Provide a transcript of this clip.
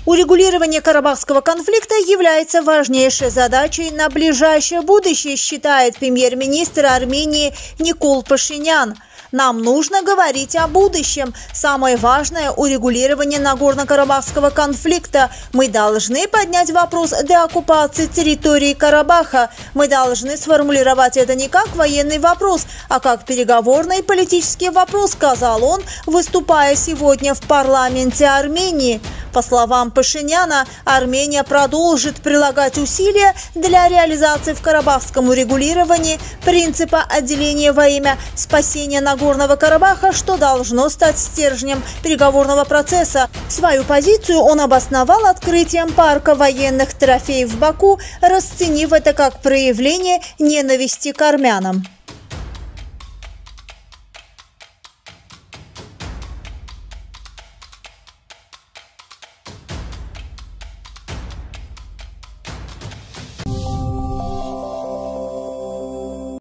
Урегулирование карабахского конфликта является важнейшей задачей на ближайшее будущее, считает премьер-министр Армении Никол Пашинян. Нам нужно говорить о будущем. Самое важное – урегулирование Нагорно-Карабахского конфликта. Мы должны поднять вопрос деоккупации территории Карабаха. Мы должны сформулировать это не как военный вопрос, а как переговорный политический вопрос, сказал он, выступая сегодня в парламенте Армении. По словам Пашиняна, Армения продолжит прилагать усилия для реализации в карабахском урегулировании принципа отделения во имя спасения Нагорного Карабаха, что должно стать стержнем переговорного процесса. Свою позицию он обосновал открытием парка военных трофеев в Баку, расценив это как проявление ненависти к армянам.